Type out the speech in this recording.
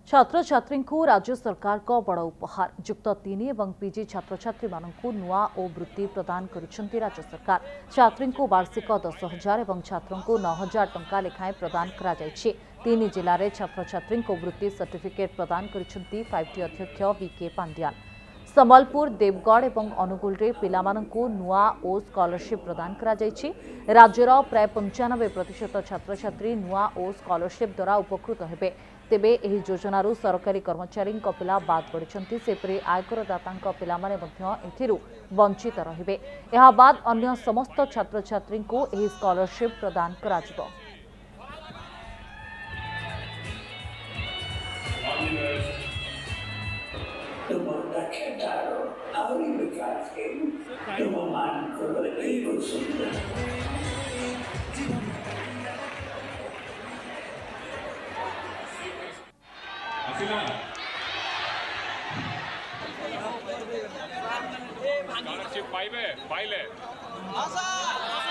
छात्र छात्री को राज्य सरकार को बड़ उपहार युक्त 3 और पीजी छात्र छात्री मानू नुआ और वृत्ति प्रदान करिसेंती राज्य सरकार। छात्री को वार्षिक 10,000 और छात्रों को 9,000 टंका लेखाएं प्रदान करा जायछि। 3 जिले में छात्र छात्री को वृत्ति सर्टिफिकेट प्रदान करिसेंती 5T अध्यक्ष VK पांड्यान। संबलपुर, देवगढ़ और अनुगुल रे पिलामानंकु नुआ और स्कॉलरशिप प्रदान करा जायछि। राज्यर प्राय 95% छात्र छात्री नुआ और स्कॉलरशिप द्वारा उपकृत हेबे। तेबे एही योजनारू सरकारी कर्मचारी पिला बाद पड़िछन्ति, सेपरि आयकरदाता पिलामाने मध्य एथिरू वंचित रहिबे। एहा बाद अन्य समस्त छात्र छात्री को एही स्कॉलरशिप प्रदान कराजिबो। स्कॉलरशिप पाइबे पाइले